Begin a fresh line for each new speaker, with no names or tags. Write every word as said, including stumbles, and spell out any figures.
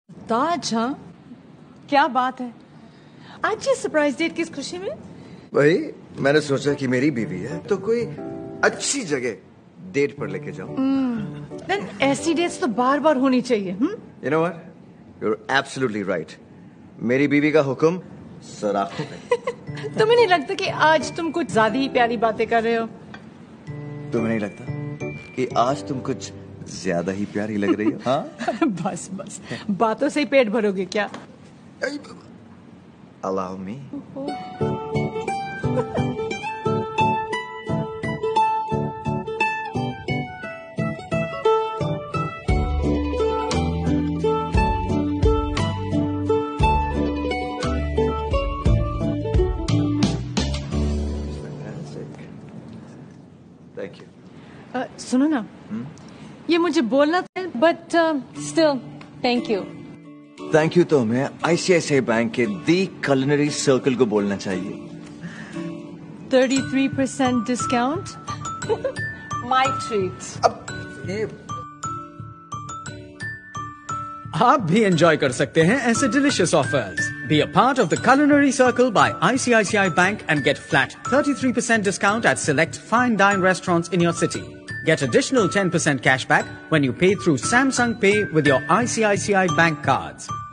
ताज, हाँ क्या बात है। आज ये सरप्राइज डेट किस खुशी में?
भाई मैंने सोचा कि मेरी बीवी है तो कोई अच्छी जगह डेट पर लेके जाऊं।
देन ऐसी डेट्स तो बार बार होनी चाहिए।
You know what, you are absolutely right. मेरी बीवी का हुक्म सर आंखों पे।
तुम्हें नहीं लगता कि आज तुम कुछ ज्यादा ही प्यारी बातें कर रहे हो?
तुम्हें नहीं लगता कि आज तुम कुछ ज्यादा ही प्यारी लग रही हो? हाँ
बस बस बातों से ही पेट भरोगे क्या?
Allow me. Thank you.
uh, सुनो ना, hmm? ये मुझे बोलना था, but still thank you.
Thank you तो हमें आईसीआईसीआई बैंक के दी culinary सर्कल को बोलना चाहिए।
thirty-three percent discount. My treat.
अब ये
आप भी एंजॉय कर सकते हैं ऐसे delicious offers. Be a part of the Culinary Circle by I C I C I Bank and get flat thirty-three percent discount at select fine dine restaurants in your city. Get additional ten percent cashback when you pay through Samsung Pay with your I C I C I Bank cards.